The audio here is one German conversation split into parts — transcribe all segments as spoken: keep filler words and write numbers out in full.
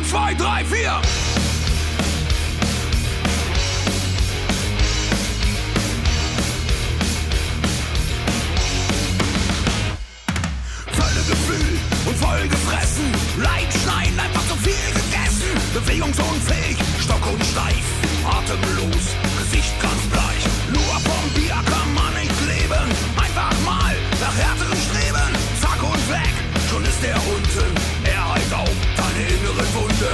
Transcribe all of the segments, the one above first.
Eins, zwei, drei, vier. Völlegefühl und voll gefressen. Leidschneiden, einfach zu viel gegessen. Bewegungsunfähig, stock und steif. Atemlos, Gesicht ganz bleich. Nur vom Bier kann man nicht leben. Einfach mal nach härteren Streben. Zack und weg, schon ist er unten. Er heilt auch deine inneren Wunden.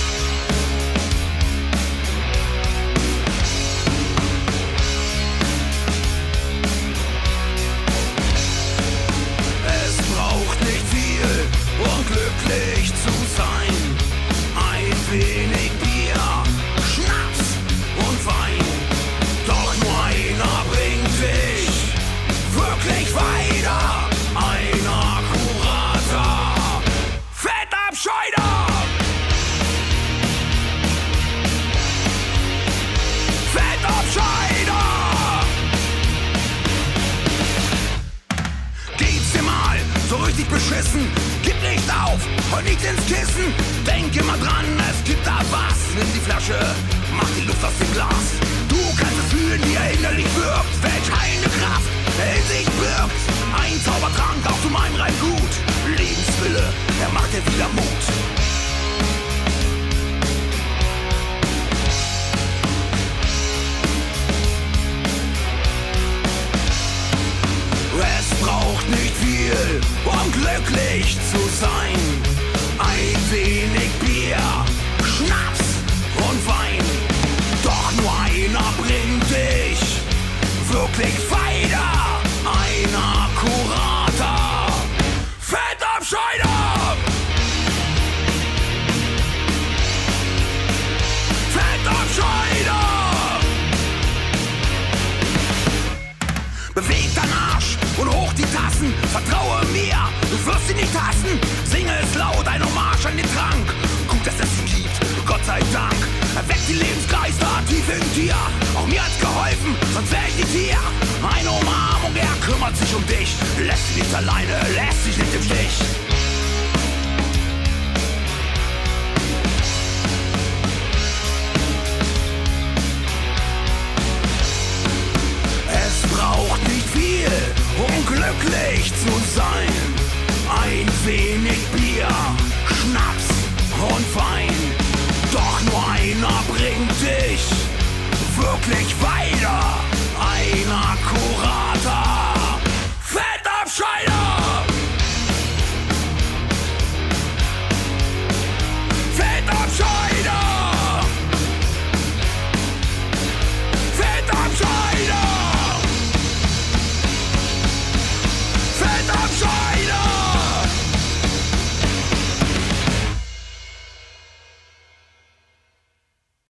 Es braucht nicht viel, um glücklich zu sein. Ein wenig Bier, Schnaps und Wein. Doch nur einer bringt dich wirklich weiter. Ein akkurater Fettabscheider. Fettabscheider. Geht's dir mal so richtig beschissen? Gib nicht auf, heul nicht ins Kissen. Denk immer dran, es gibt da was. Nimm die Flasche, mach die Luft aus dem Glas. Du kannst es fühlen, wie er innerlich wirkt. Welch heilende Kraft er in sich birgt. Ein Zaubertrank auch zu meinem Reim gut. Lebenswille, er macht dir wieder Mut. Es braucht nicht viel, um glücklich zu sein. Ein wenig Bier, Schnaps und Wein. Doch nur einer bringt dich wirklich weiter. Ein akkurater Fettabscheider. Fettabscheider. Beweg deinen Arsch und hoch die Tassen. Vertraue mir, du wirst sie nicht hassen. Singe es laut, ein Hommage an den Trank. Gut, dass es ihn gibt, Gott sei Dank. Erweckt die Lebensgeister tief in dir. Auch mir hat's geholfen, sonst wär ich nicht hier. Eine Umarmung, er kümmert sich um dich. Lässt dich nicht alleine, lässt dich nicht im Stich. Es braucht nicht viel, um glücklich zu sein. Ein wenig Bier, Schnaps und Wein. Doch nur einer bringt dich wirklich